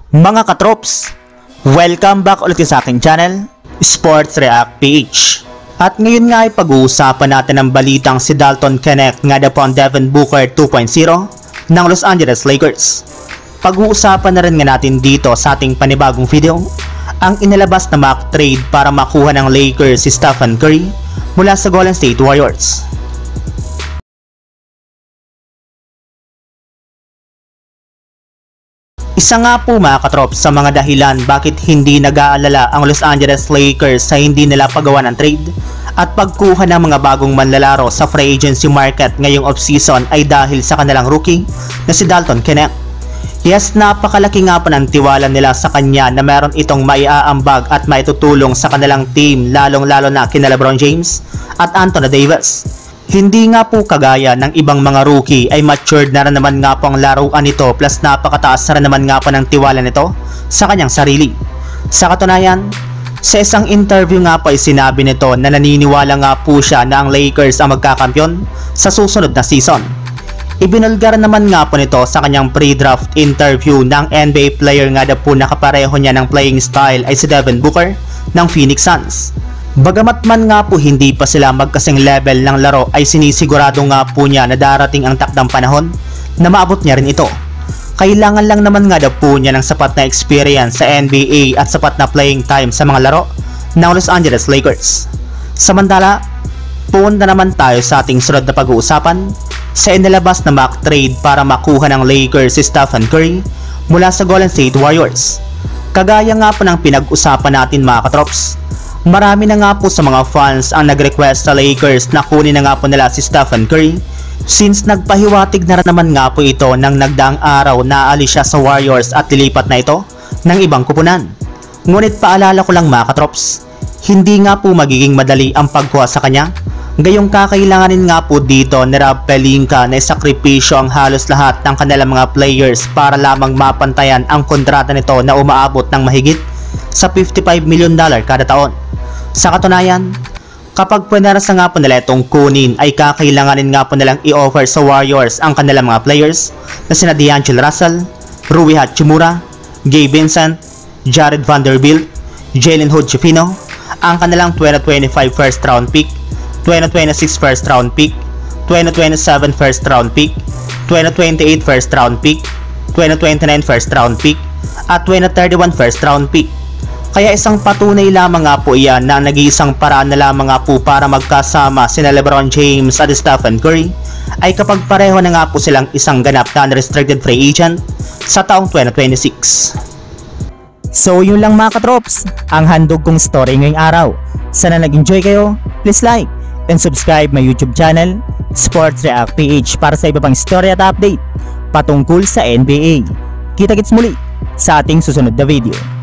Mga katrops, welcome back ulit sa aking channel, Sports React PH. At ngayon nga ay pag-uusapan natin ang balitang si Dalton Knecht nga upon Devin Booker 2.0 ng Los Angeles Lakers. Pag-uusapan na rin nga natin dito sa ating panibagong video ang inilabas na mock trade para makuha ng Lakers si Stephen Curry mula sa Golden State Warriors. Isa nga po mga katrops sa mga dahilan bakit hindi nag-aalala ang Los Angeles Lakers sa hindi nila pagawa ng trade at pagkuha ng mga bagong manlalaro sa free agency market ngayong offseason ay dahil sa kanilang rookie na si Dalton Knecht. Yes, napakalaki nga po ng tiwala nila sa kanya na meron itong maiaambag at maitutulong sa kanilang team lalong-lalo na kina LeBron James at Anthony Davis. Hindi nga po kagaya ng ibang mga rookie ay matured na rin naman nga po ang laruan nito plus napakataas na rin naman nga po ng tiwala nito sa kanyang sarili. Sa katunayan, sa isang interview nga po ay sinabi nito na naniniwala nga po siya na ang Lakers ang magkakampyon sa susunod na season. Ibinulgar naman nga po nito sa kanyang pre-draft interview ng NBA player nga na po nakapareho niya ng playing style ay si Devin Booker ng Phoenix Suns. Bagamat man nga po hindi pa sila magkasing level ng laro ay sinisigurado nga po niya na darating ang takdang panahon na maabot niya rin ito. Kailangan lang naman nga daw po niya ng sapat na experience sa NBA at sapat na playing time sa mga laro ng Los Angeles Lakers. Samantala, punta naman tayo sa ating sunod na pag-uusapan sa inilabas na mock trade para makuha ng Lakers si Stephen Curry mula sa Golden State Warriors. Kagaya nga po ng pinag-usapan natin mga katrops, marami na nga po sa mga fans ang nag-request sa Lakers na kunin na nga po nila si Stephen Curry since nagpahiwatig na rin naman nga po ito nang nagdaang araw na aalis siya sa Warriors at lilipat na ito ng ibang kupunan. Ngunit paalala ko lang mga katrops, hindi nga po magiging madali ang pagkuha sa kanya. Gayong kakailanganin nga po dito ni Rob Pelinka na isakripisyo ang halos lahat ng kanilang mga players para lamang mapantayan ang kontrata nito na umaabot ng mahigit sa $55 million kada taon. Sa katunayan, kapag pwederasa nga po nila itong kunin ay kakailanganin nga po nilang i-offer sa Warriors ang kanilang mga players na sina D'Angelo Russell, Rui Hachimura, Gabe Vincent, Jared Vanderbilt, Jalen Hood-Schifino, ang kanilang 2025 first round pick, 2026 first round pick, 2027 first round pick, 2028 first round pick, 2029 first round pick, at 2031 first round pick. Kaya isang patunay lamang nga po iyan na nag-iisang paraan na lamang nga po para magkasama sina LeBron James at Stephen Curry ay kapag pareho na nga po silang isang ganap na unrestricted free agent sa taong 2026. So yun lang mga katrops, ang handog kong story ngayong araw. Sana nag-enjoy kayo, please like and subscribe my YouTube channel, Sports React PH, para sa iba pang story at update patungkol sa NBA. Kita-kits muli sa ating susunod na video.